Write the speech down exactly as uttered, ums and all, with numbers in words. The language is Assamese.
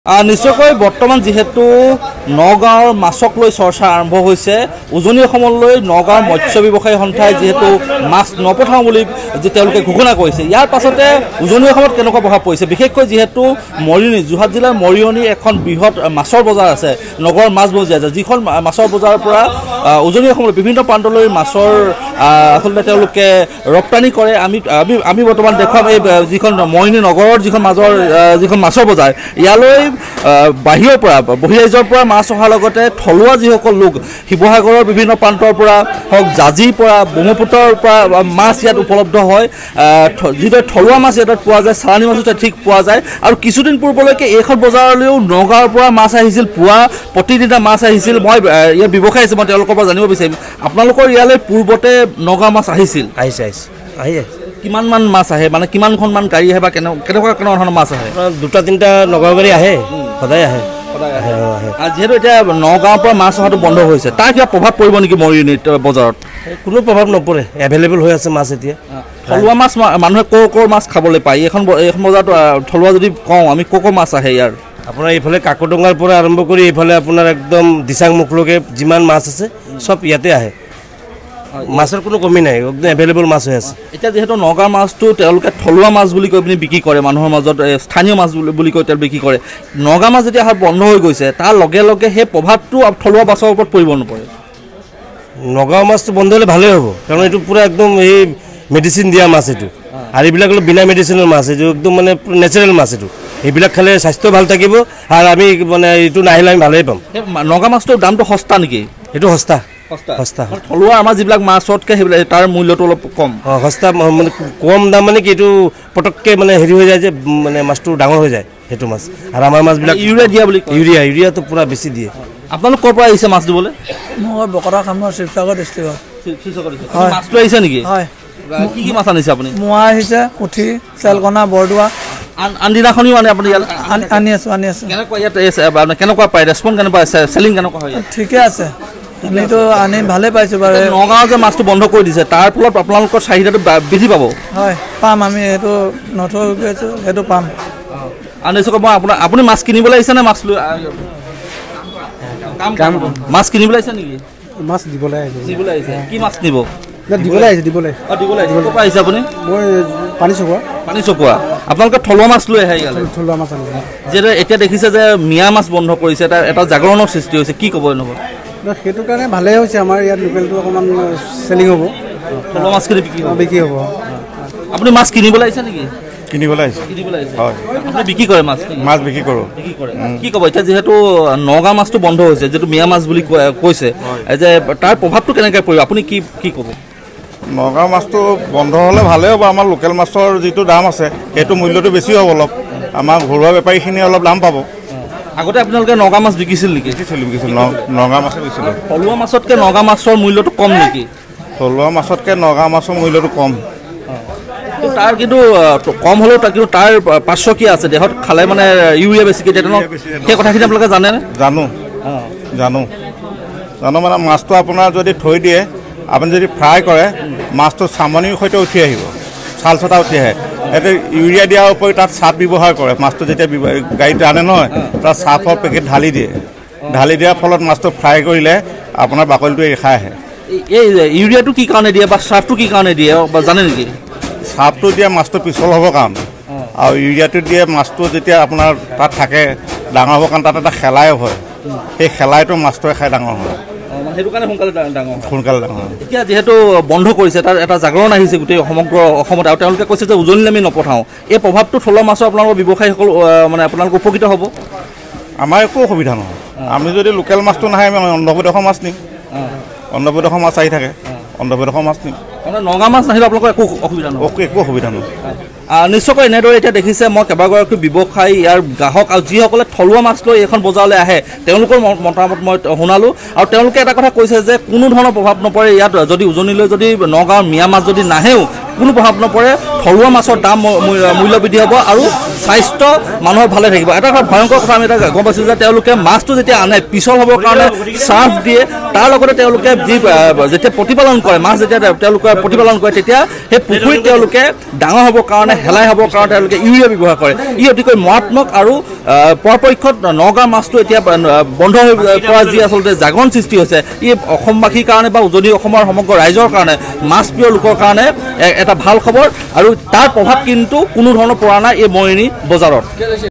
নিশ্চয়কৈ বৰ্তমান যেহেতু নগাঁৱৰ মাছক লৈ চৰ্চা আৰম্ভ হৈছে উজনি অসমলৈ নগাঁৱৰ মৎস্য ব্যৱসায়ী সন্থাই যেহেতু মাছ নপঠাওঁ বুলি যে তেওঁলোকে ঘোষণা কৰিছে ইয়াৰ পাছতে উজনি অসমত কেনেকুৱা প্ৰভাৱ পৰিছে বিশেষকৈ যেহেতু মৰিয়নি যোৰহাট জিলাৰ মৰিয়নি এখন বৃহৎ মাছৰ বজাৰ আছে নগৰৰ মাছ বজাৰ আছে যিখন মাছৰ বজাৰৰ পৰা উজনি অসমৰ বিভিন্ন প্ৰান্তলৈ মাছৰ আচলতে তেওঁলোকে ৰপ্তানি কৰে আমি আমি বৰ্তমান দেখুৱাম এই যিখন মৰিয়নি নগৰৰ যিখন মাজৰ যিখন মাছৰ বজাৰ ইয়ালৈ বাহিৰৰ পৰা বহিৰাজ্যৰ পৰা মাছ অহাৰ লগতে থলুৱা যিসকল লোক শিৱসাগৰৰ বিভিন্ন প্ৰান্তৰ পৰা হওক জাজিৰ পৰা ব্ৰহ্মপুত্ৰৰ পৰা মাছ ইয়াত উপলব্ধ হয় যিদৰে থলুৱা মাছ ইয়াত পোৱা যায় চালানী মাছো ঠিক পোৱা যায় আৰু কিছুদিন পূৰ্বলৈকে এইখন বজাৰলৈও নগাঁৱৰ পৰা মাছ আহিছিল পুৱা প্ৰতিদিনা মাছ আহিছিল মই ইয়াৰ ব্যৱসায় আছে মই তেওঁলোকৰ পৰা জানিব বিচাৰিম আপোনালোকৰ ইয়ালৈ পূৰ্বতে নগাঁও মাছ আহিছিল আহিছে আহিছে আহি কিমান মান মাছ আহে মানে কিমানখন মান গাড়ী আহে বা কেনেকুৱা কেনেকুৱা ধৰণৰ মাছ আহে দুটা তিনিটা নগাঁও গাড়ী আহে সদায় আহে যিহেতু এতিয়া নগাঁৱৰ পৰা মাছ অহাটো বন্ধ হৈছে তাৰ কিবা প্ৰভাৱ পৰিব নেকি মৰিয়নি বজাৰত কোনো প্ৰভাৱ নপৰে এভেইলেবল হৈ আছে মাছ এতিয়া থলুৱা মাছ মানুহে কৰ কৰ মাছ খাবলৈ পায় এইখন এইখন বজাৰত থলুৱা যদি কওঁ আমি কৰ কৰ মাছ আহে ইয়াৰ আপোনাৰ এইফালে কাকডোঙাৰ পৰা আৰম্ভ কৰি এইফালে আপোনাৰ একদম দিচাংমুখলৈকে যিমান মাছ আছে চব ইয়াতে আহে মাছৰ কোনো কমি নাই একদম এভেইলেবল মাছ হৈ আছে এতিয়া যেহেতু নগাঁৱৰ মাছটো তেওঁলোকে থলুৱা মাছ বুলি কৈ পিনি বিক্ৰী কৰে মানুহৰ মাজত স্থানীয় মাছ বুলি কৈ তেওঁ বিক্ৰী কৰে নগাঁও মাছ যেতিয়া বন্ধ হৈ গৈছে তাৰ লগে লগে সেই প্ৰভাৱটো থলুৱা মাছৰ ওপৰত পৰিব নপৰে নগাঁও মাছটো বন্ধ হ'লে ভালেই হ'ব কাৰণ এইটো পূৰা একদম এই মেডিচিন দিয়া মাছ এইটো আৰু এইবিলাক অলপ বিনা মেডিচিনৰ মাছ এইটো একদম মানে নেচাৰেল মাছ এইটো এইবিলাক খালে স্বাস্থ্য ভাল থাকিব আৰু আমি মানে এইটো নাহিলে আমি ভালেই পাম নগাঁও মাছটোৰ দামটো সস্তা নেকি এইটো সস্তা সস্তা থলুৱা আমাৰ যিবিলাক মাছতকৈ সেইবিলাক তাৰ মূল্যটো অলপ কম অঁ সস্তা মানে কম দাম মানে কি এইটো পটককৈ মানে হেৰি হৈ যায় যে মানে মাছটো ডাঙৰ হৈ যায় সেইটো মাছ আৰু আমাৰ মাছবিলাক ইউৰিয়া দিয়া বুলি ইউৰিয়া ইউৰিয়াটো পূৰা বেছি দিয়ে আপোনালোক ক'ৰ পৰা আহিছে মাছ দিবলৈ মই বকৰা কামৰ শিৱসাগৰ ডিষ্ট্ৰিক্টত মাছটো আহিছে নেকি হয় কি কি মাছ আনিছে আপুনি মোৱা আহিছে পুঠি চেলকণা বৰদোৱা আনদিনাখনিও আনে আপুনি ইয়াত আনি আছোঁ আনি আছোঁ কেনেকুৱা ইয়াত কেনেকুৱা পায় ৰেচপঞ্চ কেনেকুৱা চেলিং কেনেকুৱা হয় ঠিকে আছে আমিতো আনি ভালে পাইছোঁ বাৰু নগাঁও যে মাছটো বন্ধ কৰি দিছে তাৰ ফলত আপোনালোকৰ চাহিদাটো বৃদ্ধি পাব হয় পাম আমি সেইটো নথৈ গৈছোঁ সেইটো পাম আনিছোঁ মই আপোনাৰ আপুনি মাছ কিনিবলৈ আহিছে নে মাছ লৈ মাছ কিনিবলৈ আহিছে নেকি মাছ দিবলৈ আহিছে দিবলৈ আহিছে কি মাছ নিব দিবলৈ আহিছে দিবলৈ অঁ দিবলৈ আহিছে ক'ৰ পৰা আহিছে আপুনি মই পানী চকোৱা পানী চকোৱা আপোনালোকে থলুৱা মাছ লৈ আহে ইয়ালৈ থলুৱা মাছ আনিছে যিহেতু এতিয়া দেখিছে যে মিয়া মাছ বন্ধ কৰিছে এটা এটা জাগৰণৰ সৃষ্টি হৈছে কি ক'ব এনেকুৱা সেইটো কাৰণে ভালেই হৈছে আমাৰ ইয়াত লোকেলটো অকণমান চেলিং হ'ব থলুৱা মাছখিনি বিক্ৰী হ'ব বিক্ৰী হ'ব আপুনি মাছ কিনিবলৈ আহিছে নেকি কিনিবলৈ আহিছে কিনিবলৈ আহিছে হয় আপুনি বিক্ৰী কৰে মাছ মাছ বিক্ৰী কৰোঁ বিক্ৰী কৰে কি ক'ব এতিয়া যিহেতু নগাঁও মাছটো বন্ধ হৈছে যিটো মিয়া মাছ বুলি কৈছে যে তাৰ প্ৰভাৱটো কেনেকৈ পৰিব আপুনি কি কি ক'ব নগাঁও মাছটো বন্ধ হ'লে ভালেই হ'ব আমাৰ লোকেল মাছৰ যিটো দাম আছে সেইটো মূল্যটো বেছি হ'ব অলপ আমাৰ ঘৰুৱা বেপাৰীখিনিয়ে অলপ দাম পাব আগতে আপোনালোকে নগাঁও মাছ বিকিছিল নেকি বিকিছিল বিকিছিল নগাঁও মাছে বিকিছিলোঁ থলুৱা মাছতকৈ নগাঁও মাছৰ মূল্যটো কম নেকি থলুৱা মাছতকৈ নগাঁও মাছৰ মূল্যটো কম তাৰ কিন্তু কম হ'লেও তাৰ কিন্তু তাৰ পাৰ্শ্ব কি আছে দেহত খালে মানে ইউৰিয়া বেছিকৈ দিয়ে সেই কথাখিনি আপোনালোকে জানেনে জানো জানো জানো মানে মাছটো আপোনাৰ যদি থৈ দিয়ে আপুনি যদি ফ্ৰাই কৰে মাছটো চামনিৰ সৈতে উঠি আহিব ছাল চটা উঠি আহে ইয়াতে ইউৰিয়া দিয়াৰ উপৰি তাত চাপ ব্যৱহাৰ কৰে মাছটো যেতিয়া গাড়ীত আনে নহয় তাত চাপৰ পেকেট ঢালি দিয়ে ঢালি দিয়াৰ ফলত মাছটো ফ্ৰাই কৰিলে আপোনাৰ বাকলিটো ৰেখা আহে এই ইউৰিয়াটো কি কাৰণে দিয়ে বা চাপটো কি কাৰণে দিয়ে বা জানে নেকি চাপটো দিয়ে মাছটো পিছল হ'বৰ কাৰণে আৰু ইউৰিয়াটো দিয়ে মাছটো যেতিয়া আপোনাৰ তাত থাকে ডাঙৰ হ'বৰ কাৰণে তাত এটা শেলাই হয় সেই শেলাইটো মাছটোৱে খাই ডাঙৰ হয় সেইটো কাৰণে সোনকালে ডাঙৰ সোনকালে ডাঙৰ এতিয়া যিহেতু বন্ধ কৰিছে তাৰ এটা জাগৰণ আহিছে গোটেই সমগ্ৰ অসমত আৰু তেওঁলোকে কৈছে যে উজনিলৈ আমি নপঠাওঁ এই প্ৰভাৱটো থলুৱা মাছৰ আপোনালোকৰ ব্যৱসায়ীসকল মানে আপোনালোক উপকৃত হ'ব আমাৰ একো অসুবিধা নহয় আমি যদি লোকেল মাছটো নাহে আমি অন্ধ্ৰপ্ৰদেশৰ মাছ নিম অন্ধ্ৰপ্ৰদেশৰ মাছ আহি থাকে অন্ধ্ৰপ্ৰদেশৰ মাছ নিম নগাঁও মাছ নাহিলে আপোনালোকৰ একো অসুবিধা নহয় একো অসুবিধা নহয় নিশ্চয়কৈ এনেদৰে এতিয়া দেখিছে মই কেইবাগৰাকী ব্যৱসায়ী ইয়াৰ গ্ৰাহক আৰু যিসকলে থলুৱা মাছ লৈ এইখন বজাৰলৈ আহে তেওঁলোকৰ মতামত মই শুনালোঁ আৰু তেওঁলোকে এটা কথা কৈছে যে কোনো ধৰণৰ প্ৰভাৱ নপৰে ইয়াত যদি উজনিলৈ যদি নগাঁৱৰ মিয়া মাছ যদি নাহেও কোনো প্ৰভাৱ নপৰে থলুৱা মাছৰ দাম মূল্য বৃদ্ধি হ'ব আৰু স্বাস্থ্য মানুহৰ ভালে থাকিব এটা কথা ভয়ংকৰ কথা আমি এটা গম পাইছোঁ যে তেওঁলোকে মাছটো যেতিয়া আনে পিছল হ'বৰ কাৰণে চাৰ্ফ দিয়ে তাৰ লগতে তেওঁলোকে যি যেতিয়া প্ৰতিপালন কৰে মাছ যেতিয়া তেওঁলোকে প্ৰতিপালন কৰে তেতিয়া সেই পুখুৰীত তেওঁলোকে ডাঙৰ হ'বৰ কাৰণে হেলাই হ'বৰ কাৰণে তেওঁলোকে ইউৰিয়া ব্যৱহাৰ কৰে ই অতিকৈ মাৰাত্মক আৰু পৰাপক্ষত নগাঁৱৰ মাছটো এতিয়া বন্ধ হৈ পৰা যি আচলতে জাগৰণ সৃষ্টি হৈছে ই অসমবাসীৰ কাৰণে বা উজনি অসমৰ সমগ্ৰ ৰাইজৰ কাৰণে মাছ প্ৰিয় লোকৰ কাৰণে এটা ভাল খবৰ আৰু তাৰ প্ৰভাৱ কিন্তু কোনো ধৰণৰ পৰা নাই এই মৰিয়নি বজাৰত।